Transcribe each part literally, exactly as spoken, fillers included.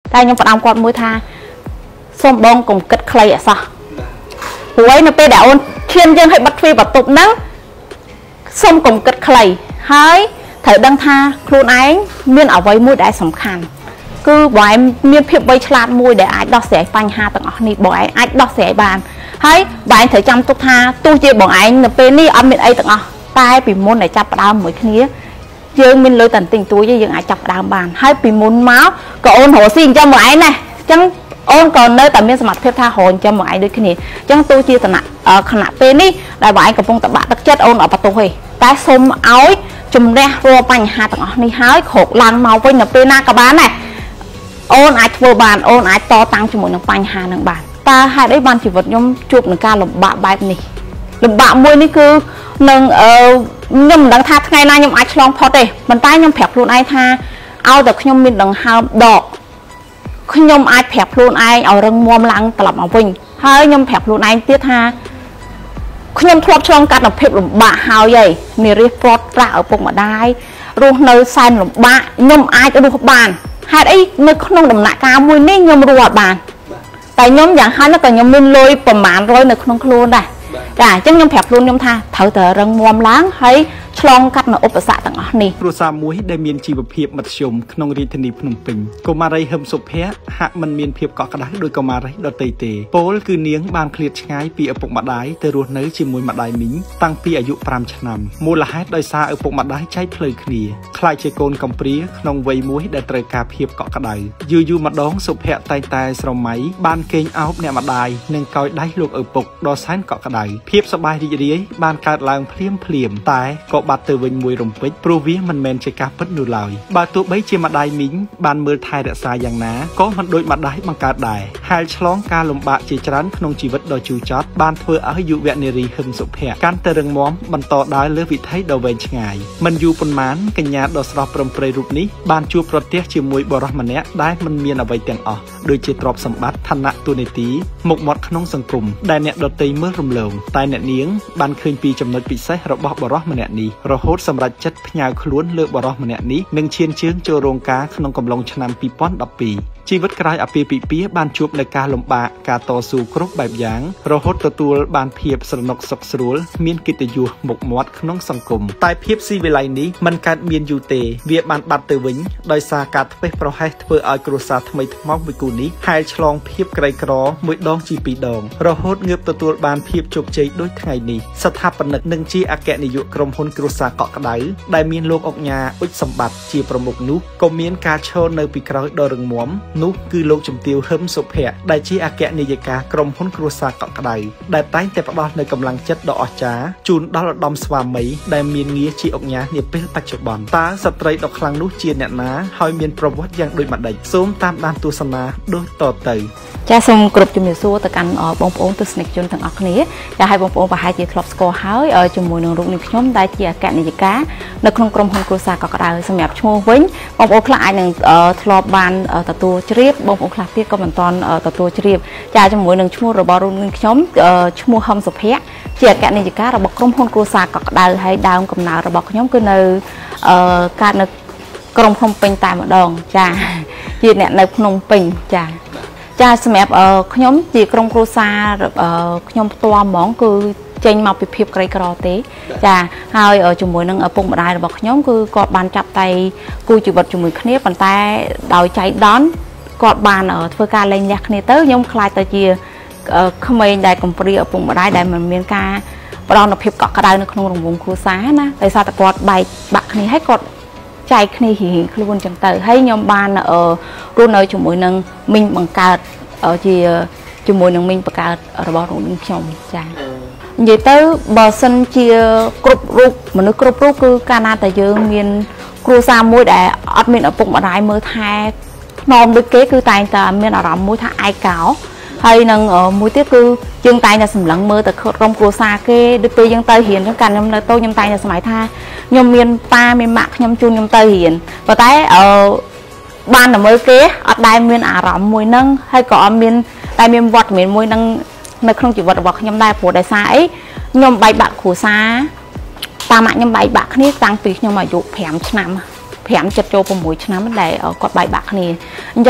តែខ្ញុំផ្ដាំគាត់មួយថាសូមបងកុំគិតខ្លីអសោះព្រោះនៅពេលដែលអូនឈានយើងឲ្យបាត់ទ្វាបន្ទប់ហ្នឹងសូមកុំគិតខ្លីហើយត្រូវដឹងថាខ្លួនឯងមានអ្វីមួយដែលសំខាន់គឺបងឯងមានភាពវៃឆ្លាតមួយដែលអាចដោះស្រាយបញ្ហាទាំងអស់នេះបងឯងអាចដោះស្រាយបានហើយបងឯងត្រូវចាំទុកថាទោះជាបងឯងនៅពេលនេះអត់មានអីទាំងអស់តែពីមុនដែលចាប់ផ្ដើមមួយគ្នាយើងមានលុយតែទិញទួយយើងអាចចាប់ផ្ដើមបានហើយពីមុនមកក៏អូនរកស៊ីអញ្ចឹងបងឯងណាអញ្ចឹងអូនក៏នៅតែមានសមត្ថភាពថារកអញ្ចឹងបងឯងដូចគ្នាអញ្ចឹងទោះជាឋានៈខណៈពេលនេះដែលបងឯងកំពុងតែបាក់ទឹកចិត្តអូនអត់បន្ទោសទេតែសូមឲ្យជំនះរាល់បញ្ហាទាំងអស់នេះហើយក្រោកឡើងមកវិញនៅពេលណាក៏បានដែរអូនអាចធ្វើបានអូនអាចតតាំងជាមួយនឹងបញ្ហានឹងបានតើហេតុអីបានជីវិតខ្ញុំជួបនឹងការលំបាកបែបនេះលំបាកមួយនេះគឺនឹងខ្ញុំមិនដឹងថាថ្ងៃណាខ្ញុំអាចឆ្លងផុតទេប៉ុន្តែខ្ញុំប្រាប់ខ្លួនឯងថាឲ្យតែខ្ញុំមានដង្ហើមដកខ្ញុំអាចប្រាប់ខ្លួនឯងឲ្យរឹងមាំឡើងត្រឡប់មកវិញហើយខ្ញុំប្រាប់ខ្លួនឯងទៀតថាខ្ញុំធ្លាប់ឆ្លងកាត់នូវភាពលំបាកហើយឯងនារីប្រត់ប្រាស់ឪពុកម្ដាយរស់នៅសែនលំបាកខ្ញុំអាចរស់បានហេតុអីនៅក្នុងដំណាក់កាលមួយនេះខ្ញុំរស់អត់បានតែខ្ញុំយ៉ាងហោចណាស់ក៏ខ្ញុំមានលុយប្រមាណរយនៅក្នុងខ្លួនដែរចាអញ្ចឹងខ្ញុំប្រាប់ខ្លួនខ្ញុំថាត្រូវតែរឹងមាំឡើងហើយឆ្លងកាត់នៅឧបសគ្គទាំងអស់នេះគ្រួសារមួយដែលមានជីវភាពមធ្យមក្នុងរាជធានីភ្នំពេញកុមារីហឹមសុភ័ក្រហាក់មិនមានភាពកក់ក្ដៅដោយកុមារីដទៃទេពោលគឺនាងបានឃ្លាតឆ្ងាយពីឪពុកម្ដាយទៅរស់នៅជាមួយម្ដាយមីងតាំងពីអាយុប្រាំឆ្នាំមូលហេតុដោយសារឪពុកម្ដាយចែកផ្លូវគ្នាខ្លាចជាកូនកំព្រាក្នុងវ័យមួយដែលត្រូវការភាពកក់ក្ដៅយូរយូរម្ដងសុភ័ក្រតែងតែស្រមៃបានកេងអោបអ្នកម្ដាយនិងកោយដៃលោកឪពុកដ៏សែនកក់ក្ដៅភាពសប្បាយរីករាយបានកើតឡើងភ្លាមភ្លាមតែក៏បាត់ទៅវិញមួយរំពេចព្រោះវាមិនមែនជាការពិតនោះឡើយបើទោះបីជាម្ដាយមីងបានមើលថែរក្សាយ៉ាងណាក៏មិនដូចម្ដាយបង្កើតដែរហើយឆ្លងការលំបាកជាច្រើនក្នុងជីវិតដ៏ជូរចត់បានធ្វើឲ្យយុវនារីហឹមសុភ័ក្រកាន់តែរឹងមាំបន្តដើរលើវិថីដ៏វែងឆ្ងាយមិនយូរប៉ុន្មានកញ្ញាដ៏ស្រស់ប្រំប្រៃរូបនេះបានជួបប្រទះជាមួយបុរសម្នាក់ដែលមិនមានអ្វីទាំងអស់ដូចជាទ្រព្យសម្បត្តិឋានៈទូនាទីមុខមាត់ក្នុងសង្គមដែលអ្នកដទៃមើលរំលងតែអ្នកនាងបានឃើញពីចំណុចពិសេសរបស់បុរសម្នាក់នេះរហូតសម្រាប់ចិត្តផ្ញើខ្លួនលើបុរសម្នាក់នេះនឹងឈានជើងចូលរោងការក្នុងកំឡុងឆ្នាំពីរពាន់ដប់ពីរជីវិតក្រោយអាពាហ៍ពិពាហ៍បានជួបនឹងការលំបាកការតស៊ូគ្រប់បែបយ៉ាងរហូតទទួលបានភាពស្រណុកសុខស្រួលមានកិត្តិយសមុខមាត់ក្នុងសង្គមតែភាពស៊ីវិល័យនេះមិនកើតមានយូរទេវាបានបាត់ទៅវិញដោយសារការធ្វេសប្រហែសធ្វើឲ្យគ្រួសារថ្មីថ្មោងមួយគូនេះហែលឆ្លងភាពក្រីក្រមួយដងជាពីរដងរហូតងើបទទួលបានភាពជោគជ័យដូចថ្ងៃនេះស្ថាបនិកនិងជាអគ្គនាយកក្រុមហ៊ុនគ្រួសារកក់ក្ដៅដែលមានលោកអុកញ៉ាអ៊ុចសម្បត្តិជាប្រមុខនោះក៏មានការឈរនៅពីក្រោយដ៏រឹងមាំនោះគឺលោកជំទាវហឹមសុភ័ក្រដែលជាអគ្គនាយិកាក្រុមហ៊ុនគ្រួសារកក់ក្ដៅដែលតែងតែផ្ដល់នូវកម្លាំងចិត្តដ៏អស្ចារ្យជូនដល់ឧត្តមស្វាមីដែលមានងារជាអុកញ៉ានាពេលបច្ចុប្បន្នតើស្ត្រីដ៏ខ្លាំងនោះជាអ្នកណាហើយមានប្រវត្តិយ៉ាងដូចម្ដេចសូមតាមដានទស្សនាដូចតទៅចាសូមគ្រប់ជំរាបសួរទៅកាន់បងប្អូនទស្សនិកជនទាំងអស់គ្នាចាហើយបងប្អូនប្រហែលជាធ្លាប់ស្គាល់ហើយជាមួយនឹងរូបនេះខ្ញុំដែលជាអគ្គនាយិកានៅក្នុងក្រុមហ៊ុនគ្រួសារកក់ក្ដៅសម្រាប់ឈ្មោះវិញបងប្អូនខ្លះអាចនឹងធ្លាប់បានទទួលជ្រាបបងប្អូនខ្លះទៀតក៏មិនទាន់ទទួលជ្រាបចាជាមួយនឹងឈ្មោះរបស់រូបនេះខ្ញុំឈ្មោះហឹមសុភ័ក្រជាអគ្គនាយិការបស់ក្រុមហ៊ុនគ្រួសារកក់ក្ដៅហើយដើមកំណើតរបស់ខ្ញុំគឺនៅកើតនៅក្រុងភ្នំពេញតែម្ដងចាជាអ្នកនៅភ្នំពេញចាចាសម្រាប់ខ្ញុំជាក្រុមគ្រួសារខ្ញុំផ្ទាល់ហ្មងគឺចេញមកពីភាពក្រីក្រទេចាហើយជាមួយនឹងឪពុកម្ដាយរបស់ខ្ញុំគឺគាត់បានចាប់tayគូជីវិតជាមួយគ្នាប៉ុន្តែដោយចៃដន្យគាត់បានធ្វើការលែងលះគ្នាទៅខ្ញុំខ្លាចទៅជាក្មេងដែលកំព្រាឪពុកម្ដាយដែលមិនមានការផ្ដល់នូវភាពកក់ក្ដៅនៅក្នុងរង្វង់គ្រួសារណាដោយសារតែគាត់បែកបាក់គ្នាហើយគាត់ចែកគ្នារៀងខ្លួនចឹងទៅហើយខ្ញុំបានរស់នៅជាមួយនឹងមីងបង្កើតជាជាមួយនឹងមីងបង្កើតរបស់រូបនេះខ្ញុំចានិយាយទៅបើសិនជាគ្រប់រូបមនុស្សគ្រប់រូបគឺកាលណាតែយើងមានគ្រួសារមួយដែលអត់មានឪពុកម្ដាយមើលថែថ្នមដូចគេគឺតែងតែមានអារម្មណ៍មួយថាឯកោហើយនឹងមួយទៀតគឺយើងតែងតែសម្លឹងមើលទៅក្រុមគ្រួសារគេដូចពេលយើងទៅរៀនចឹងកាលខ្ញុំនៅតូចខ្ញុំតែងតែសម័យថាខ្ញុំមានប៉ាមានម៉ាក់ខ្ញុំជូនខ្ញុំទៅរៀនប៉ុន្តែអឺបានតែមើលគេអត់ដែលមានអារម្មណ៍មួយហ្នឹងហើយក៏អត់មានតែមានវត្តមានមួយហ្នឹងនៅក្នុងជីវិតរបស់ខ្ញុំដែរព្រោះដោយសារអីខ្ញុំបែកបាក់គ្រួសារប៉ាម៉ាក់ខ្ញុំបែកបាក់គ្នាតាំងពីខ្ញុំអាយុប្រាំឆ្នាំប្រាំចិត្តចូលប្រាំមួយឆ្នាំដែលគាត់បែកបាក់គ្នាអញ្ចឹង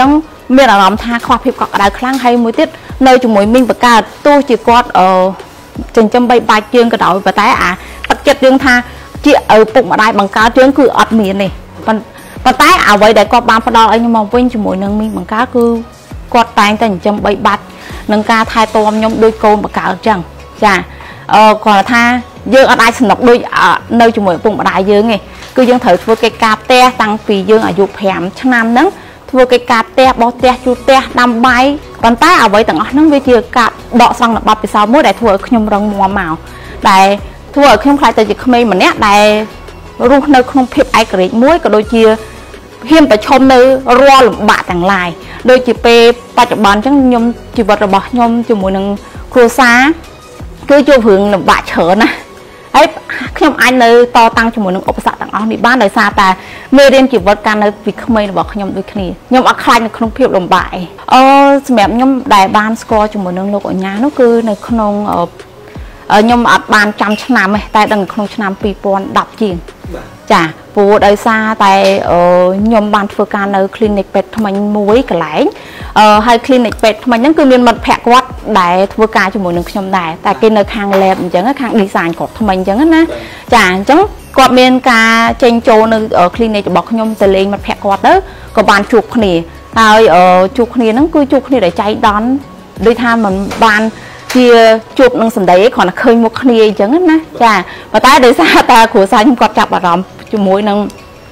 មានអារម្មណ៍ថាខ្វះភាពកក់ក្ដៅខ្លាំងហើយមួយទៀតនៅជាមួយមីងបកាទោះជាគាត់អឺចិញ្ចឹមបីបាច់យើងក៏ដោយប៉ុន្តែអាទឹកចិត្តយើងថាជាឪពុកម្ដាយបង្កើតយើងគឺអត់មានទេប៉ុន្តែអ្វីដែលគាត់បានផ្ដល់ឲ្យខ្ញុំមកវិញជាមួយនឹងមីងបង្កើតគឺគាត់តែងតែចិញ្ចឹមបីបាច់នឹងការថែទាំខ្ញុំដូចកូនបង្កើតអញ្ចឹងចាអឺគាត់ថាយើងអត់អាចសំណុកដូចនៅជាមួយឪពុកម្ដាយយើងទេគឺយើងត្រូវធ្វើកិច្ចការផ្ទះតាំងពីយើងអាយុប្រាំឆ្នាំហ្នឹងធ្វើកិច្ចការផ្ទះបោះផ្ទះជូតផ្ទះដាំបាយប៉ុន្តែអ្វីទាំងអស់ហ្នឹងវាជាការដកស្រង់នៅបទពិសោធន៍មួយដែលធ្វើឲ្យខ្ញុំរឹងមាំមកដែលធ្វើឲ្យខ្ញុំខ្លាចទៅជាក្មេងម្នាក់ដែលរស់នៅក្នុងភាពឯករាជ្យមួយក៏ដូចជាហ៊ានប្រឈមនៅរាល់លំបាកទាំងឡាយដូចជាពេលបច្ចុប្បន្នអញ្ចឹងខ្ញុំជីវិតរបស់ខ្ញុំជាមួយនឹងគ្រួសារគឺជួបរឿងលំបាកច្រើនណាស់ហើយខ្ញុំអាចនៅតតាំងជាមួយនឹងឧបសគ្គទាំងអស់នេះបានដោយសារតែមេរៀនជីវិតកាលនៅពីក្មេងរបស់ខ្ញុំដូចគ្នាខ្ញុំអត់ខ្លាចនៅក្នុងភាពលំបាកឯងអឺសម្រាប់ខ្ញុំដែលបានស្គាល់ជាមួយនឹងលោកអញ្ញានោះគឺនៅក្នុងខ្ញុំអត់បានចាំឆ្នាំទេតែដល់ក្នុងឆ្នាំពីរពាន់ដប់ជាងចាព្រោះដោយសារតែខ្ញុំបានធ្វើការនៅ clinic ពេទ្យថ្មីមួយកន្លែងហើយ clinic ពេទ្យថ្មីហ្នឹងគឺមានមិត្តភ័ក្តិគាត់ដែលធ្វើការជាមួយនឹងខ្ញុំដែរតែគេនៅខាង lab អញ្ចឹងខាង design គាត់ថ្មីអញ្ចឹងណាចាអញ្ចឹងគាត់មានការចេញចូលនៅ clinic របស់ខ្ញុំទៅលេងមិត្តភ័ក្តិគាត់ទៅក៏បានជួបគ្នាហើយជួបគ្នាហ្នឹងគឺជួបគ្នាដោយចៃដន្យដូចថាមិនបានជាជួបនឹងសម្ដីគ្រាន់តែឃើញមុខគ្នាអញ្ចឹងណាចាប៉ុន្តែដោយសារតែគ្រួសារខ្ញុំគាត់ចាប់អារម្មណ៍ជាមួយនឹង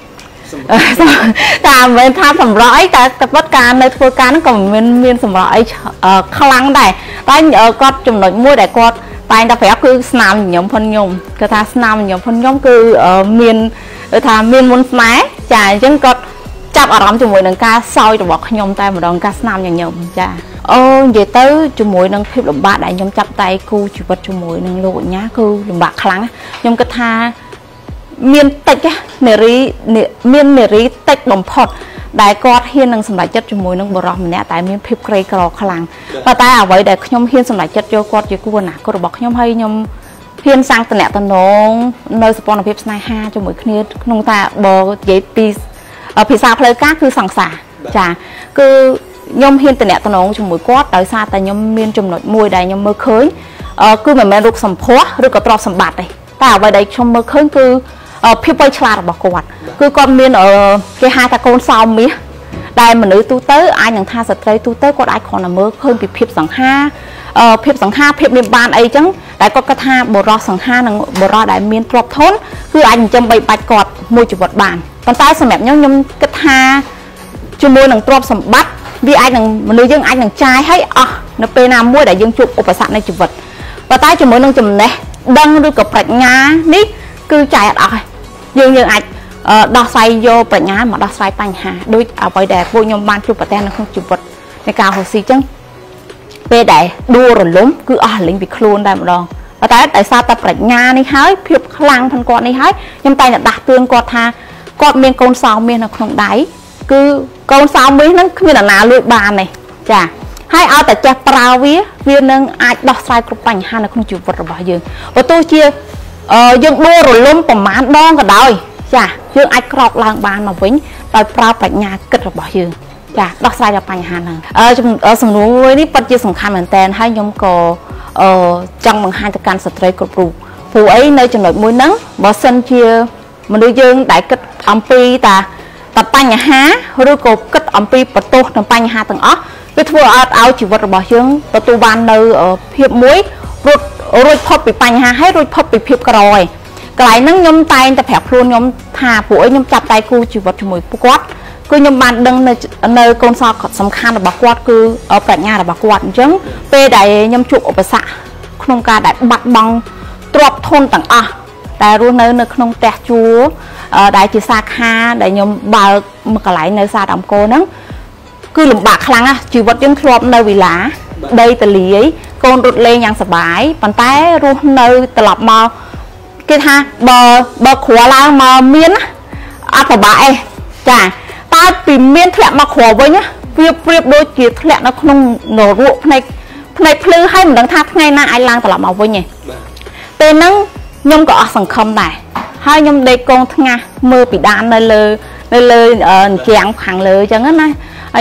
តែមិនមែនថាសម្រក់អីតែតែពិតការនៅធ្វើការហ្នឹងក៏មិនមានសម្រក់អីខ្លាំងដែរតែគាត់ចំណុចមួយដែលគាត់តែងតែប្រាប់គឺស្នាមញញឹមផងខ្ញុំគាត់ថាស្នាមញញឹមផងខ្ញុំគឺមានថាមានមុនស្នេហ៍ចាអញ្ចឹងគាត់ចាប់អារម្មណ៍ជាមួយនឹងការសោយរបស់ខ្ញុំតែម្ដងការស្នាមញញឹមចាអូនិយាយទៅជាមួយនឹងភាពលំបាកដែលខ្ញុំចាប់ដៃគូជីវិតជាមួយនឹងលោកអញ្ញាគឺលំបាកខ្លាំងខ្ញុំគិតថាមានតិចនារីមាននារីតិចបំផុតដែលគាត់ហ៊ាននឹងសម្រេចចិត្តជាមួយនឹងបរិសម្នាក់តែមានភាពក្រីក្រខ្លាំងប៉ុន្តែអ្វីដែលខ្ញុំហ៊ានសម្រេចចិត្តយកគាត់ជាគូអនាគតរបស់ខ្ញុំហើយខ្ញុំហ៊ានសាងតំណែងនៅសកម្មភាពស្នេហាជាមួយគ្នាក្នុងតាបើនិយាយពីភាសាផ្លូវការគឺសង្សារចាគឺខ្ញុំហ៊ានតំណែងជាមួយគាត់ដោយសារតែខ្ញុំមានចំណុចមួយដែលខ្ញុំមើលឃើញគឺមិនមែនរូបសម្ផស្សឬក៏ទ្រព្យសម្បត្តិទេតែអ្វីដែលខ្ញុំមើលឃើញគឺភាពវៃឆ្លាតរបស់គាត់គឺគាត់មានគេហៅថាកូនសោមមាសដែលមនុស្សទូទៅអាចនឹងថាស្ត្រីទូទៅគាត់អាចគ្រាន់តែមើលឃើញពីភាពសង្ហាភាពសង្ហាភាពមានបានអីចឹងតែគាត់គាត់ថាបរោះសង្ហានិងបរោះដែលមានទ្រព្យធនគឺអាចចិញ្ចឹមបីបាច់គាត់មួយជីវិតបានប៉ុន្តែសម្រាប់ខ្ញុំខ្ញុំគិតថាជាមួយនឹងទ្រព្យសម្បត្តិវាអាចនឹងមនុស្សយើងអាចនឹងចាយឲ្យអស់នៅពេលណាមួយដែលយើងជួបឧបសគ្គในជីវិតប៉ុន្តែជាមួយនឹងចំណេះដឹងឬក៏ប្រាជ្ញានេះគឺចាយអត់អស់យើងយើងអាចដោះស្រាយយកប្រាជ្ញាមកដោះស្រាយបញ្ហាដូចអ្វីដែលពួកខ្ញុំបានជួបប្រទះនៅក្នុងជីវិតនៃការរស់ស៊ីចឹងពេលដែលដួលរលំគឺអស់លេងពីខ្លួនតែម្ដងតែតែសារតែប្រាជ្ញានេះហើយភាពខ្លាំងផងគាត់នេះហើយខ្ញុំតែងតែដាស់តឿនគាត់ថាគាត់មានកូនសោមាសនៅក្នុងដៃគឺកូនសោមាសហ្នឹងគ្មានអ្នកណាលួចបានទេចាហើយឲ្យតែចេះប្រើវាវានឹងអាចដោះស្រាយគ្រប់បញ្ហានៅក្នុងជីវិតរបស់យើងបើទោះជាយើងដួលរលំប្រមាណដងក៏ដោយចាយើងអាចក្រោកឡើងបានមកវិញដោយប្រើប្រាជ្ញាគិតរបស់យើងចាដោះស្រាយដល់បញ្ហាហ្នឹងអឺសំណួរមួយនេះពិតជាសំខាន់មែនតើហើយខ្ញុំក៏អឺចង់បង្ហាញទៅកាន់ស្ត្រីគ្រប់រូបព្រោះអីនៅចំណុចមួយហ្នឹងបើសិនជាមនុស្សយើងដែលគិតអំពីតាតាបញ្ហាឬក៏គិតអំពីបន្ទោសនិងបញ្ហាទាំងអស់វាធ្វើឲ្យឲ្យជីវិតរបស់យើងទទួលបាននៅភាពមួយរួចរួចផុតពីបញ្ហាហើយរួចផុតពីភាពក្រឯងកន្លែងហ្នឹងខ្ញុំតែងតែប្រាប់ខ្លួនខ្ញុំថាព្រោះអីខ្ញុំចាប់ដៃគូជីវិតជាមួយពួកគាត់គឺខ្ញុំបានដឹងនៅនៅកូនសោសំខាន់របស់គាត់គឺប្រាជ្ញារបស់គាត់អញ្ចឹងពេលដែលខ្ញុំជួបឧបសគ្គក្នុងការដែលបាត់បង់ទ្រព្យធនទាំងអស់តែរស់នៅនៅក្នុងផ្ទះជួលដែលជាសាខាដែលខ្ញុំបើកមួយកន្លែងនៅសាដើមកោហ្នឹងគឺលំបាកខ្លាំងណាស់ជីវិតយើងធ្លាប់នៅវិឡាដីតលាយកូនរត់លេងយ៉ាងសប្បាយប៉ុន្តែរស់នៅត្រឡប់មកគេថាបើបើគ្រាឡើងមកមានអត់ប្របាក់ឯងចាតើពីមានធ្លាក់មកគ្រាវិញវាប្រៀបដូចជាធ្លាក់នៅក្នុងនរកភ្នែកភ្នែកភ្លឺហើយមិនដឹងថាថ្ងៃណាអាចឡើងត្រឡប់មកវិញទេពេលហ្នឹងខ្ញុំក៏អស់សង្ឃឹមដែរហើយខ្ញុំដេកកងថ្ងាសមើលពីដាននៅលើនៅលើអញ្ចាំងខាងលើអញ្ចឹងណាហើយខ្ញុំ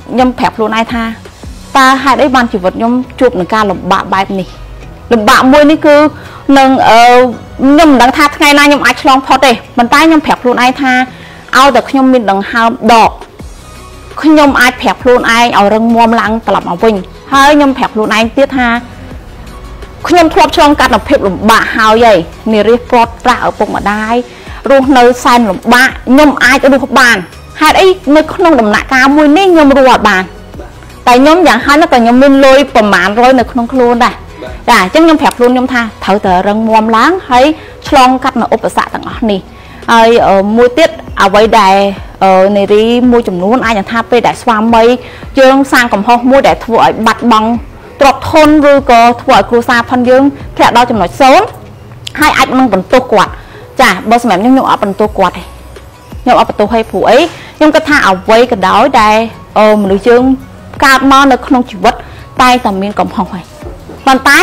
nhom nhom phẹp luôn ai tha ta hai đấy ban chỉ vật nhom chụp nâng ca lồng bạ bài này lồng bạ môi ní cứ nâng nhom đằng tha ngày nay nhom ai chlong phật đây bàn tay nhom phẹp luôn ai tha ao được nhom mình đằng hao đỏ nhom ai phẹp luôn ai ở rừng muom lăng tập ở vinh hơi nhom phẹp luôn ai tiết ha nhom thọp trong cả là phẹp lồng bạ hao vậy nè riết phật ra ở bụng mà đai rồi nơi sai lồng bạ nhom ai cho được bàn hai đấy nơi không đầm nạ ca mùi ní nhom ruột bàn tại nhóm dạng hai nó còn nhóm minh lôi bầm mạn rồi nó không luôn đây, à chứ nhóm phẹp luôn nhóm tha thở thở răng muom láng hay chlong cắt nó ốp ở xạ tầng này, ai ở môi tiết ở với đài ở này đi môi chủng luôn ai chẳng tha về đại xoa mây chương sang cầm hoa môi đại thổi bạch bằng trọc thôn rồi có thổi cua sa phân dương thẹn đau chủng nói xấu hai anh mang bằng tô quạt, chả bao giờ nhóm nhóm ở bằng tô quạt này, nhóm ở bằng tô hay phủ ấy nhóm cái tha ở với cái đó đây ờ mình được chương cao mò nó không chịu vứt tay tầm miên cầm hồng này bàn tay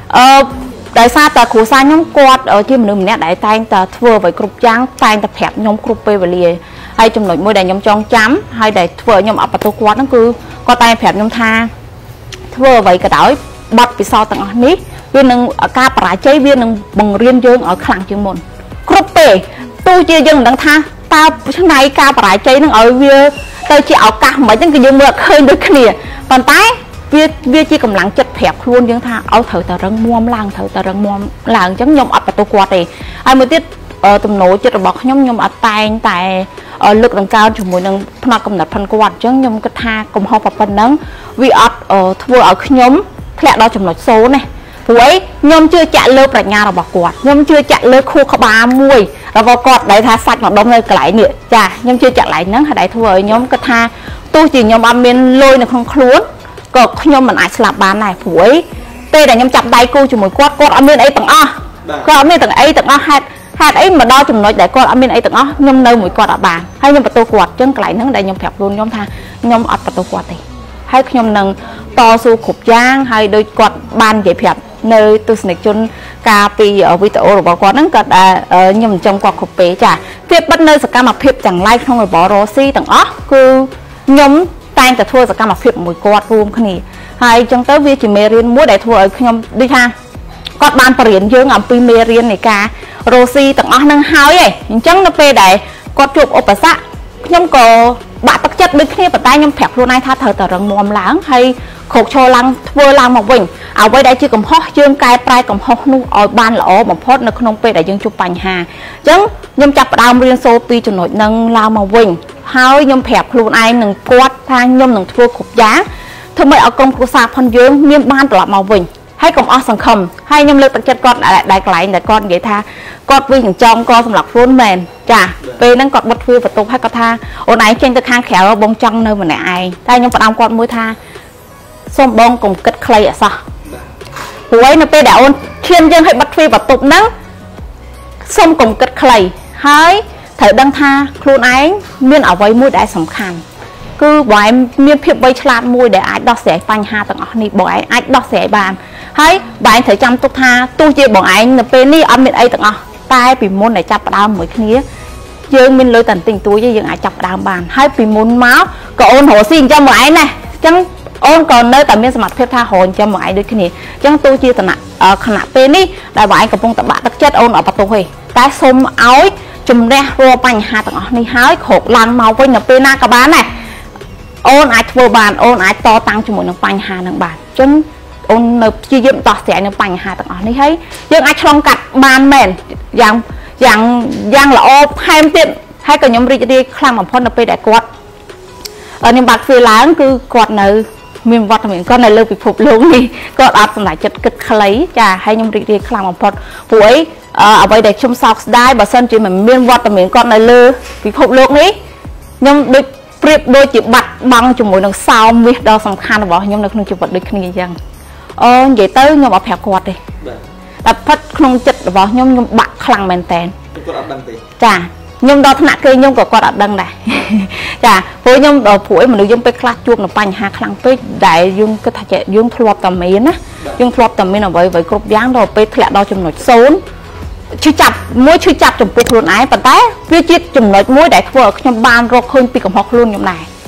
đại sa tờ khổ sa nhóm quạt ở trên mình nè đại tay tờ thưa với cục trắng tay tập hẹp nhóm cục về lìa hay trong nội môi đại nhóm tròn chấm hay đại thưa nhóm ập tô quạt nó cứ có tay hẹp nhóm tha thưa vậy cả đói bật bị so tầng nít viên nâng ở ca bả cháy viên nâng bằng riêng dương ở khẳng chừng một cục về tôi chia dân đang tha ta trong này ca bả cháy nó ở viên tôi chỉ ảo cả mấy những cái dương mượt hơi được kìa bàn tay việc việc chỉ cầm lặng chật phẹp luôn nhưng tha áo thở tờ răng muom làng thở tờ răng muom làng giống nhom ập tô quạt này ai mới tiết ở tầm nổ chật bọc nhom nhom ở tay tại ở lực đằng cao chủ mùi đằng pha cầm đặt phân quạt giống nhom cái tha cùng hoa và phân nắng vì ở ở thua ở nhom lẹ đó chùm nói số này cuối nhom chưa chạy lớp là nhà là bọc quạt nhom chưa chạy lớp khu có ba mùi và vào quạt đấy tha sạch mà đông nơi lại nữa chà nhom chưa chạy lại nắng hay đại thua ở nhóm cái tha tôi chỉ nhom âm bên lôi này không khốn có nhom mình ai slap bán này phủi tê là nhom chặt tay cô chùm mùi quạt quạt âm bên ấy tầng a có âm bên tầng ấy tầng a hạt hạt ấy mà đo chùm nói để quạt âm bên ấy tầng a nhom nơi mùi quạt ở bàn hay nhom tôi quạt chân lại nắng đây nhom phẹp luôn nhom tha nhom ọt tôi quạt này hay nhom nâng to su khục giang hay đôi quạt ban vậy phẹp nơi tôi sinh chôn cà phê ở với tổ bỏ quạt nó cật ở nhom trong quạt khục bể chả tiếp bắt nơi sạc cam mặc phẹp chẳng like không rồi bỏ rosi tầng ó cứ nhom tayแต่ทั่วจากการมาเพียบมวยกอดรวมขณีให้จังเตอร์วิจิเมเรียนมัวได้ทั่วขยมดิค่ะกอดบานเปลี่ยนเยอะงามปีเมเรียนในกาโรซีต่างอ้อนั่งหายอย่างจังนับไปได้กอดจูบอุปสรรคขยมก็บาดตักจัดด้วยขี้ปัตตายยมแผลรูนายท่าเธอแต่รังมอมล้างให้โขกโชลังทั่วลังมาวิ่งเอาไว้ได้ชื่อกำพอเชื่องกายปลายกำพอนู่เอาบานหล่อมาพอดในขนมไปได้ยังจูบปัญหาจังยมจับดาวเรียนโซปีจนหน่อยนั่งลาวมาวิ่งหายยมแผลครูนายหนึ่งกวดทางยมหนึ่งทั่วขบย้าทำไมเอากองกุศลพันเยื้องเมียนบ้านตลอดมาวิ่งให้กองอสังคมให้ยมเลือกตัดจัดก้อนอะไรได้ไกลแต่ก้อนใหญ่ท่ากอดวิ่งจองก้อนสำหรับรุ่นแมนจ้ะเป็นนั่งกอดบัดฟิวประตูให้กอดท่าโอ้ไหนเช่นตะข้างแขวบงจังเนื้อเหมือนไอ้ได้ยมประดามกอดมือท่าส้มบงกลมกัดใครอะซะหัวไอ้เนี่ยไปเดาเชียนยังให้บัดฟิวประตูนั่งส้มกลมกัดใครให้เธอดังท่าครูไอ้เมียนเอาไว้มือได้สำคัญคือบ่อยเมียนเพียบใบฉลาดมวยได้ไอ้ดอกเสียปัญหาต่างๆนี่บ่อยไอ้ดอกเสียบานให้บ่ายเธอจำตุกท่าตู้เจี๊ยบบ่อยเนี่ยเป็นนี่อเมริกไอ้ต่างๆตายปีมุนได้จับดาวเหมือนนี้ยืงมินเลยตันติงตัวยังไอ้จับดาวบานให้ปีมุนม้าก็โอนหัวซิงจำบ่อยนะจังโอนก่อนเนื้อแต่เมียนสมัครเพียบท่าโหนจำบ่อยด้วยขนี้จังตู้เจี๊ยบต่างๆขณะเป็นนี่ได้บ่อยกับพงตะบะตักเจ็ดโอนออกประตูให้แต่สมเอาจุ่มแร่รัวปัญหาต่างๆนี่หายโขกลังเมาไปหนึ่งปีหน้ากระบาลnàyโอนไอ้ทัวบานโอนไอ้ต่อตังจุ่มหนึ่งปัญหาหนึ่งบาทจนโอนเนื้อยืมต่อเสียหนึ่งปัญหาต่างๆนี่ให้ยังไอ้ชลองกัดบานแมนอย่างอย่างอย่างละโอให้มันติดให้กับยมรีจะดีคลำของพ่อหนึ่งปีได้กอดเออในบัตรฟรีล้างคือกอดเนื้อมีวัดเหมือนก็ในเลือกไปผูกลงนี่ก็อัดสมัยจัดกึศคล้จะให้ยมรีดีคลำของพ่อป่วยเอาไว้เด็กชมซอกได้บางส่วนจีเหมือนเมียนวัดแต่เหมือนก้อนในเลือพิภพโลกนี้ยมโดยเปรียบโดยจีบัดบังจมูกนังซาวมีดอกสำคัญบอกยมนักนึงจีบัดด้วยขณียังเออใหญ่เต้ยยมเอาแผลกอดเลยแต่พัดขนมจัดบอกยมยมบักคลังแมนแตนจ้ายมดอกถนัดเคยยมก็กอดดังได้จ้าพอยมดอกผุยมันดูยมไปคลาดจุบหนึ่งปัญหาคลังไปได้ยมก็ถ้าจะยมทลบต่ำมีนะยมทลบต่ำมีเอาไว้ไว้กรบย่างดอกไปแผลดอกจมูกโซนชื่อจับมวยชื่อจับจมปุกลุนไอ้ปัตตาวิจิตจมหน่อยมวยได้ทั่วขยมบานรกขึ้นปีกับหอกลุนยมไหน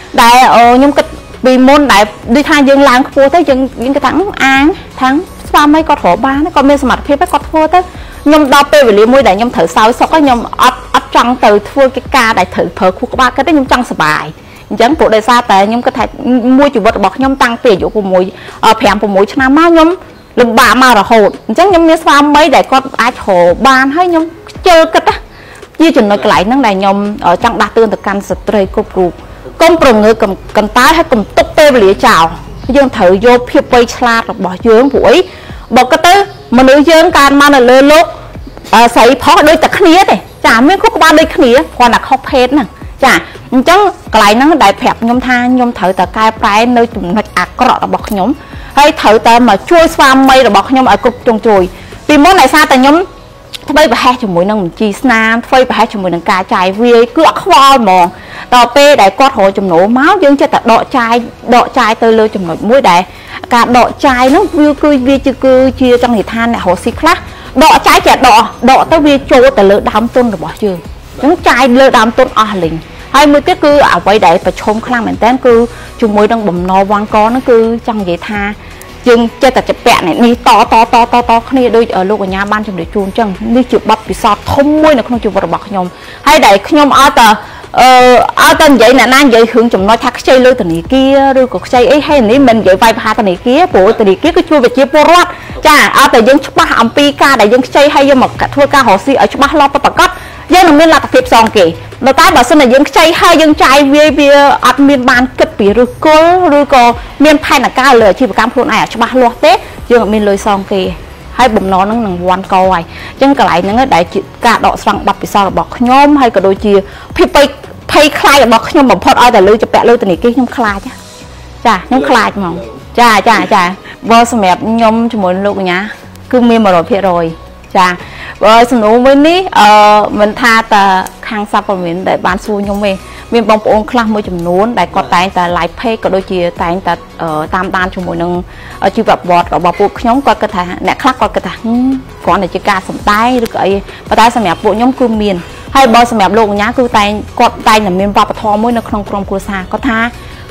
đại nhưng cái vì môn đại đi thay dương làm khô tới dương những cái thắng án thắng sao mấy con thổ ba nó con bên mặt phía mấy con thua tới nhom đo pe về liền môi đại nhom thử sau sau có nhom ấp ấp trăng từ thua cái ca đại thử phở khu ba cái đấy nhom trăng sải chẳng bộ đại sa tại nhom cái thạch mua chủ vật bọc nhom tăng tiền chỗ của mùi phèm của mùi chna má nhom lùm bạ mà là hột chẳng nhom như sao mấy đại con ai thổ ban hay nhom chơi cái đó như chừng nói lại năng đại nhom ở trong đa tương từ can stray cục cục công prong người cầm cầm tái hay cầm tốc pe về liền chào dương thử vô phía bay chla rồi bỏ dương buổi bỏ cái tới mà nữ dương can mà là lơ lốt xây phó đôi tật khía này chả mấy khúc ba đôi khía còn là khóc hết nè chả chẳng lại nó đại phẹp nhom tha nhom thử tờ cai prai nơi tụm nó ạc có rõ là bọc nhóm hay thử tờ mà chui xoa mây rồi bọc nhóm ở cục trồng chùi vì món này sao tại nhóm bây bà hai chục mũi năng chi snan phơi bà hai chục mũi năng cà chai vi cứ ác hoa mòn tàu pe đại quát hồ chùm nổ máu dương cho ta đọ chai đọ chai tới lơ chùm nổi mũi đại cả đọ chai nó vi cứ vi chưa cứ chia trong thì than này hồ xì khác đọ chai chả đọ đọ tới vi chỗ tới lơ đám tôn rồi bỏ chưa chúng chai lơ đám tôn à lình hai mươi cái cứ ở quay đại và chôm khang mình tên cứ chùm mũi đang bầm no vang có nó cứ trong vậy tha dương chơi ta chụp bẹ này đi to to to to to khi đôi ở lúc ở nhà ban trong để chuông chân đi chụp bắp bị sọt không môi là không chụp vào bọc nhom hay để nhom ở tờ ở tên vậy là nan vậy hưởng chồng nói thắc chơi lôi từ này kia rồi cuộc chơi ấy hay này mình vậy vay hai từ này kia bộ từ này kia cứ chui về chia porat cha ở tờ dân chụp bắp âm pi ca để dân chơi hay dân một cả thua ca họ si ở chụp bắp lo bắp cắt dân là mình là tập tiếp song kỳ mà cái bảo xin là dân chơi hay dân trai vi vi admin ban kết bị rồi cô rồi cô miền Thái là cao lửa chỉ vào cam khuôn này cho ba loa tết dân mình lôi song kỳ hay bụng nó nó nằng quan coi chân cả lại những cái đại cả đọ sang bắp bị sao bọc nhôm hay cả đôi chia phi pay pay khai bọc nhôm bọc phật aiแต่lôi cho bẹ lôi từ này kia nhôm khai chứ chà nhôm khai mà chà chà chà vô xem đẹp nhôm cho mỗi lúc nhá cứ miên mà rồi phía rồi chà rồi sân đấu với ní mình tha ta khang sắp vào miền để bán xu nhung mình miền bông bông khang môi chùm nón để có tay ta lại phe có đôi chia tay ta ở tam đan cho mỗi nâng ở chữ vật bọt ở bọc buộc nhóm qua cái thằng nè khác qua cái thằng còn này chỉ ca sầm tay được cái và tay sầm đẹp bộ nhóm cư miền hay bao sầm đẹp luôn nhá cư tay có tay là miền bọc thò môi nó không trong cua xa có tha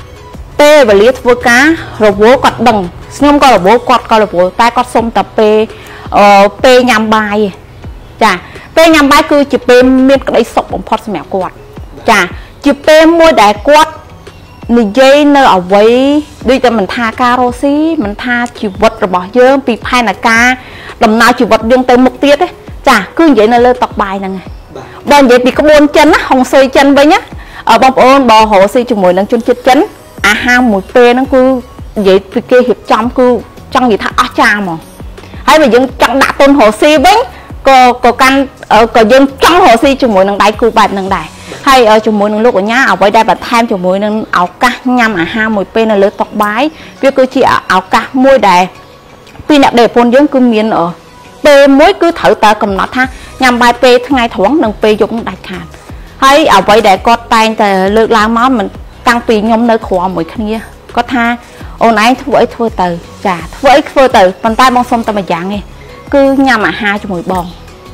tê và liệt vô cá rồi bố quạt đằng nhóm coi là bố quạt coi là bố tay quạt sông tập pê pê nhằm bài chà pê nhằm bài cứ chỉ pê miền cái đấy sọc bóng phật mẹ quạt chà chỉ pê môi đại quạt nị dây nơi ở với đi cho mình tha caro xí mình tha chịu vật rồi bỏ dơ bị phai là ca đầm nào chịu vật đương tới một tiết đấy chà cứ vậy là lơ tọc bài nè bên vậy bị có bốn chân á hồng xây chân với nhá ở bông ôn bò hồ xí chụp mùi nâng chân chết chấn à ha mùi pê nó cứ vậy vì kia hiệp trong cứ trong gì thà á cha mà hay vì dân chẳng đã tôn hồ si với có có căn ở có dân trong hồ si chụp mùi nâng đáy cụ bạch nâng đáy hay ở chụp mùi nâng lúc ở nhà ở với đây bà thêm chụp mùi nâng áo cá nhằm à ha mùi pê là lỡ tóc bái việc cứ chỉ áo cá môi đài vì nạp để phôn dân cứ miền ở pê mối cứ thử ta cầm nó tha nhằm bài pê ngày thoáng nâng pê dụng đại khả hay ở với đây có tay ta lỡ lá máu mình tăng pì nhóm nơi khóa mùi khăn kia có tha ôn ấy với thua từ chả với thua từ bàn tay bong xong ta mà dạng này cứ nhằm à ha cho mùi bong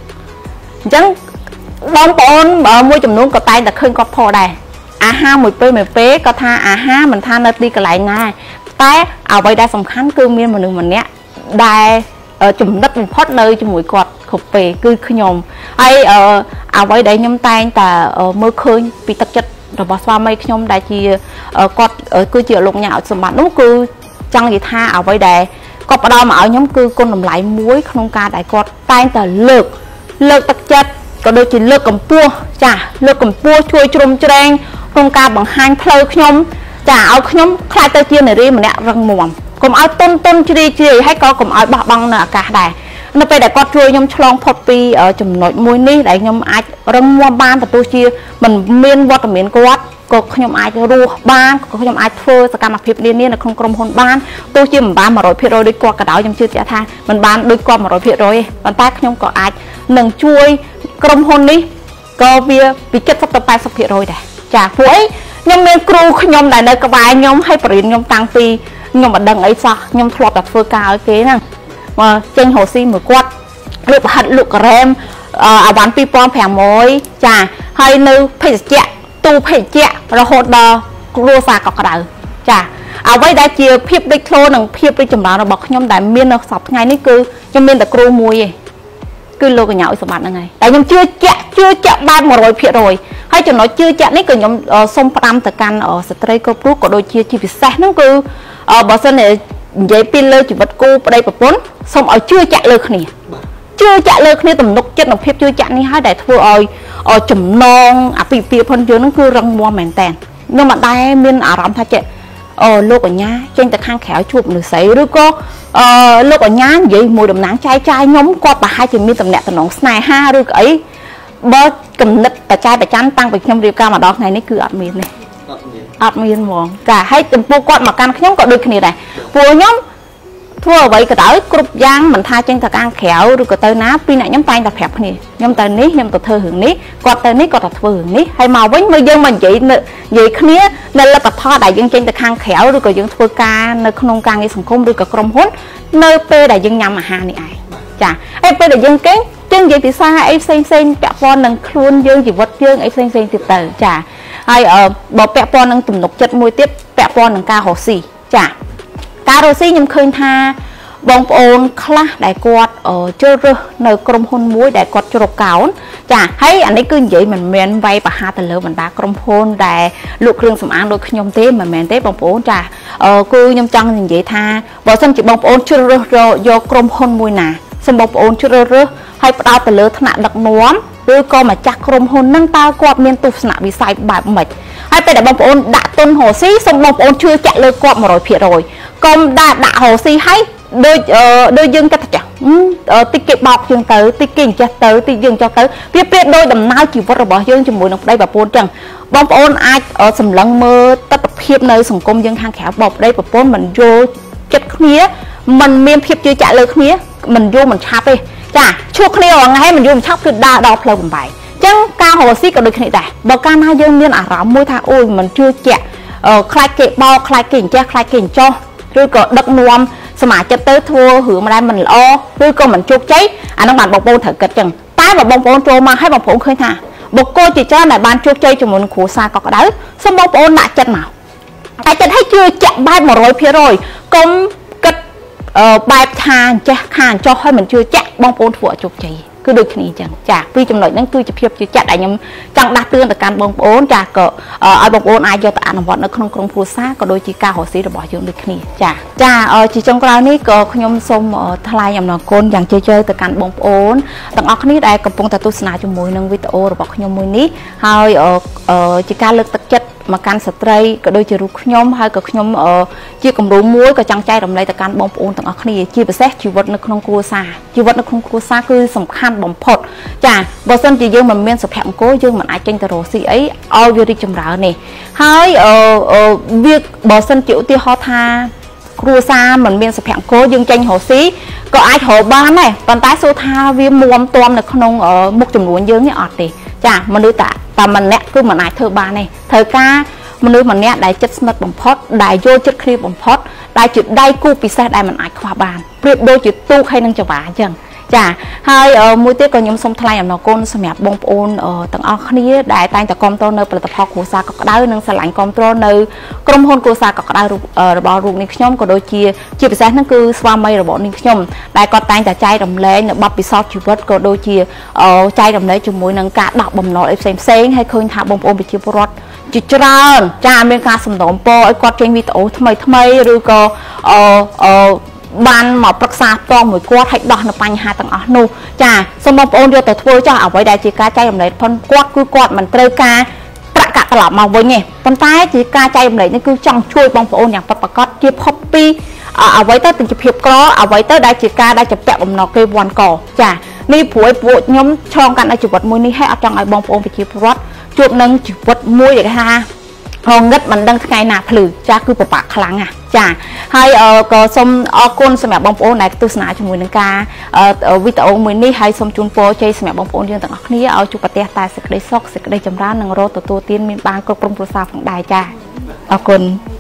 chẳng bong bón ở môi chùm nuông có tay là khơi có phò đài à ha mùi pê mùi pê có tha à ha mình tha nơi đi cả lại ngay té ở đây đa sòng khán cư miên mà nương mình nhé đài ở chùm đất mình phót nơi cho mùi quạt khục về cứ khơi nhom hay ở ở đây đây nhom tay ta mơ khơi bị tật chất rồi bỏ qua mấy nhom đại chi quạt ở cứ chịu lục nhạo sầm mặt đúng cứ chẳng gì tha ở đây đây có ở đâu mà ở nhóm cư con làm lại muối không ca đại quạt tay ta lược lược tật chất có đôi chỉ lược cầm pua chả lược cầm pua chui chôm trang không ca bằng hai phơi nhom chả ở nhom khai tơ chia này đi mà nè răng mồm cùng ở tôn tôn chi chi hay có cùng ở bạc băng nè cả đài nóไป đại quạt chui nhom chlong phật pi ở chùm nội muối ní đại nhom ai răng mua ban và tôi chia mình miên vót miên quạt có nhom ai ru ban có nhom ai phơiสกรรมភាពនានានៅក្នុងក្រុមហ៊ុនបានទោះជាមិនបានmột trăm phần trăm ដោយគាត់ក៏ដោយខ្ញុំជឿជាក់ថាមិនបានដោយគាត់một trăm phần trăm ប៉ុន្តែខ្ញុំក៏អាចនឹងជួយក្រុមហ៊ុននេះក៏វាពីเจ็ดสิบទៅแปดสิบphần trăm ដែរចាព្រោះអីខ្ញុំមានគ្រូខ្ញុំដែលនៅក្បែរខ្ញុំឲ្យបរិញ្ញាខ្ញុំតាំងពីខ្ញុំមិនដឹងអីសោះខ្ញុំធ្លាប់តែធ្វើការឲ្យគេហ្នឹងមកចេញរកស៊ីមួយគាត់លក់ប្រហិតលក់ការ៉េមអាវ៉ាន់ពីរពាន់ប្រាំរយចាហើយនៅភេសជ្ជៈទូភេសជ្ជៈរហូតដល់គ្រួសារកក់ក្ដៅចាអ្វីដែលជាភាពលេចធ្លោនិងភាពរីកចម្រើនរបស់ខ្ញុំដែលមាននៅសប្តាហ៍ថ្ងៃនេះគឺខ្ញុំមានតែគ្រូមួយឯងគឺលោកកញ្ញាអ៊ុយសម្បត្តិហ្នឹងហើយតែខ្ញុំជឿជាក់ជឿជាក់បែប một trăm phần trăm ហើយចំណុចជឿជាក់នេះក៏ខ្ញុំសូមផ្ដាំទៅកាន់ស្ត្រីគ្រប់រូបក៏ដូចជាជាពិសេសហ្នឹងគឺបើសិនជានិយាយពីលើជីវិតគូប្តីប្រពន្ធសូមឲ្យជឿជាក់លើគ្នាជឿជាក់លើគ្នាទំនុកចិត្តនិងភាពជឿជាក់នេះហើយដែលធ្វើឲ្យចំណងអាពាហ៍ពិពាហ៍យើងហ្នឹងគឺរឹងមាំមែនតើខ្ញុំមិនដែលមានអារម្មណ៍ថាចេះអូលោកកញ្ញាចេញទៅខាងក្រៅជួបមនុស្សស្រីឬក៏អឺលោកកញ្ញានិយាយមួយតំណាងចែកចាយខ្ញុំគាត់ប្រហែលជាមានតំណែងតំណងស្នេហាឬក៏អីបើកំណត់បច្ច័យប្រចាំតាំងពីខ្ញុំរៀបការមកដល់ថ្ងៃនេះគឺអត់មានទេអត់មានហ្មងចាហើយចំពោះគាត់មកកាន់ខ្ញុំក៏ដូចគ្នាដែរព្រោះខ្ញុំធ្វើអ្វីក៏ដោយគ្រប់យ៉ាងមិនថាចេញទៅខាងក្រៅឬក៏ទៅណាពីអ្នកខ្ញុំតែងតែប្រាប់គ្នាខ្ញុំទៅនេះខ្ញុំទៅធ្វើរឿងនេះគាត់ទៅនេះគាត់ទៅធ្វើរឿងនេះហើយមកវិញមើលយើងមកនិយាយនិយាយគ្នានៅលទ្ធផលដែលយើងចេញទៅខាងក្រៅឬក៏យើងធ្វើការនៅក្នុងការងារសង្គមឬក៏ក្រុមហ៊ុននៅពេលដែលយើងញ៉ាំអាហារនេះឯងចាហើយពេលដែលយើងគេងចឹងនិយាយពីសារអីផ្សេងផ្សេងពាក់ព័ន្ធនឹងខ្លួនយើងជីវិតយើងអីផ្សេងផ្សេងទៀតទៅចាហើយបើពាក់ព័ន្ធនឹងទំនុកចិត្តមួយទៀតពាក់ព័ន្ធនឹងការរស់ស៊ីចាការរស់ស៊ីខ្ញុំឃើញថាបងប្អូនខ្លះដែលគាត់ជ្រើសរើសនៅក្រុមហ៊ុនមួយដែលគាត់ជ្រកកោនចាហើយអានេះគឺនិយាយមិនមែនវាយប្រហារទៅលើបណ្ដាក្រុមហ៊ុនដែលលក់គ្រឿងសម្អាងដូចខ្ញុំទេមិនមែនទេបងប្អូនចាគឺខ្ញុំចង់និយាយថាបើសិនជាបងប្អូនជ្រើសរើសយកក្រុមហ៊ុនមួយណាសូមបងប្អូនជ្រើសរើសឲ្យផ្ដោតទៅលើថ្នាក់ដឹកនាំឬក៏ម្ចាស់ក្រុមហ៊ុននឹងតើគាត់មានទស្សនវិស័យបែបម៉េចហើយពេលដែលបងប្អូនដាក់ទុនរស់ស៊ីសូមបងប្អូនជឿជាក់លើគាត់ một trăm phần trăm កុំដាក់ដាក់រស់ស៊ីឲ្យដូចដូចយើងគិតថាចាតិចគេបោកយើងទៅតិចគេអញ្ចេះទៅតិចយើងចុះទៅវាប្រៀបដូចដំណើរជីវិតរបស់យើងជាមួយនឹងប្តីប្រពន្ធចឹងបងប្អូនអាចសម្លឹងមើលទស្សនវិជ្ជានៅសង្គមយើងខាងក្រៅបងប្តីប្រពន្ធមិនយល់ចិត្តគ្នាមិនមានភាពជឿជាក់លើគ្នាមិនយល់មិនឆាប់ទេចាឈ្លោះគ្នារាល់ថ្ងៃមិនយល់មិនឆាប់គឺដើរដល់ផ្លូវបំបែកចឹងការរស់ស៊ីក៏ដូចគ្នាដែរបើកាលណាយើងមានអារម្មណ៍មួយថាអូយមិនជឿជាក់ខ្លាចគេបោកខ្លាចគេអញ្ចេះខ្លាចគេអញ្ចោះឬក៏ដឹកនាំសមាជិកទៅធ្វើរឿងម្ដងមិនល្អឬក៏មិនជោគជ័យអានោះបានបងប្អូនត្រូវគិតចឹងតែបើបងប្អូនចូលមកឲ្យបងប្អូនឃើញថាបុគ្គលជាច្រើនដែលបានជោគជ័យជាមួយនឹងគ្រួសារកក់ក្ដៅសូមបងប្អូនដាក់ចិត្តមកតែចិត្តឲ្យជឿជាក់បែប một trăm phần trăm កុំគិតបែបថាអញ្ចេះខាអញ្ចោះឲ្យមិនជឿជាក់បងប្អូនធ្វើឲ្យជោគជ័យគឺដូចគ្នាអញ្ចឹងចាពីចំណុចហ្នឹងគឺជាភាពជឿជាក់ដែលខ្ញុំចង់ដាស់តឿនទៅកាន់បងប្អូនចាក៏ឲ្យបងប្អូនអាចយកទៅអនុវត្តនៅក្នុងក្រុមគ្រួសារក៏ដូចជាការរស់ស៊ីរបស់យើងដូចគ្នាចាចាជាចុងក្រោយនេះក៏ខ្ញុំសូមថ្លែងអំណរគុណយ៉ាងជ្រាលជ្រៅទៅកាន់បងប្អូនទាំងអស់គ្នាដែលកំពុងតែទស្សនាជាមួយនឹងវីដេអូរបស់ខ្ញុំមួយនេះហើយជាការលើកទឹកចិត្តមកកាន់ស្ត្រីក៏ដូចជារូបខ្ញុំហើយក៏ខ្ញុំជាគំរូមួយក៏ចង់ចែករំលែកទៅកាន់បងប្អូនទាំងអស់គ្នាជាពិសេសជីវិតនៅក្នុងគ្រួសារជីវិតនៅក្នុងគ្រួសារគឺសំខាន់បំផុតចាបើសិនជាយើងមិនមានសុភមង្គលយើងមិនអាចចេញទៅរកស៊ីអីឲ្យវារីកចម្រើននេះហើយវាបើសិនជាឧទាហរណ៍ថាគ្រួសារមិនមានសុភមង្គលយើងចេញរកស៊ីក៏អាចរកបានដែរប៉ុន្តែសួរថាវាមួមទាំនៅក្នុងមុខចំនួនយើងនេះអត់ទេចាមនុស្សតាតែម្នាក់គឺមិនអាចធ្វើបានទេត្រូវការមនុស្សម្នាក់ដែលចិត្តស្និទ្ធបំផុតដែលយល់ចិត្តគ្នាបំផុតដែលជាដៃគូពិសេសដែលមិនអាចខ្វះបានប្រៀបដូចជាទូកហើយនឹងចង្វាអញ្ចឹងចាហើយមួយទៀតក៏ខ្ញុំសូមថ្លែងអំណរគុណសម្រាប់បងប្អូនទាំងអស់គ្នាដែលតែងតែគាំទ្រនៅផលិតផលគ្រួសារកក់ក្ដៅនិងស្រឡាញ់គាំទ្រនៅក្រុមហ៊ុនគ្រួសារកក់ក្ដៅរបស់រូបនេះខ្ញុំក៏ដូចជាជាពិសេសហ្នឹងគឺស្វាមីរបស់នេះខ្ញុំដែលគាត់តែងតែចែករំលែកនៅបទពិសោធន៍ជីវិតក៏ដូចជាចែករំលែកជាមួយនឹងការដោះបំណុលអីផ្សេងផ្សេងហើយឃើញថាបងប្អូនប្រជាពលរដ្ឋជាច្រើនចាមានការសំណូមពរឲ្យគាត់ចេញវីដេអូថ្មីថ្មីឬក៏អឺបានមកប្រឹក្សាផ្ទាល់មួយគាត់ឲ្យដោះនៅបញ្ហាទាំងអស់នោះចាសូមបងប្អូនយកទៅធ្វើចោះអ្វីដែលជាការចែករំលែកផងគាត់គឺគាត់មិនត្រូវការប្រាក់កាក់ត្រឡប់មកវិញទេប៉ុន្តែជាការចែករំលែកនេះគឺចង់ជួយបងប្អូនយ៉ាងពិតប្រាកដជាផុតពីអ្វីទៅទិដ្ឋភាពក្រអ្វីទៅដែលជាការដែលជាពាក់បំណុលគេវ័នកចានេះព្រួយពួកខ្ញុំឆ្លងកាត់នៅជីវិតមួយនេះឲ្យអត់ចង់ឲ្យបងប្អូនប្រជាពលរដ្ឋជួបនឹងជីវិតមួយដែលថាហងឹតមិនដឹងថ្ងៃណាភ្លឺចាគឺពិបាកខ្លាំងណាស់ចាហើយក៏សូមអរគុណសម្រាប់បងប្អូនដែលទស្សនាជាមួយនឹងការវីដេអូមួយនេះហើយសូមជូនពរជ័យសម្រាប់បងប្អូនយើងទាំងអស់គ្នាឲ្យជួបប្រទះតែសេចក្តីសុខសេចក្តីចម្រើននិងរកទទួលទានមានបានគ្រប់គ្រងគ្រួសារផងដែរចាអរគុណ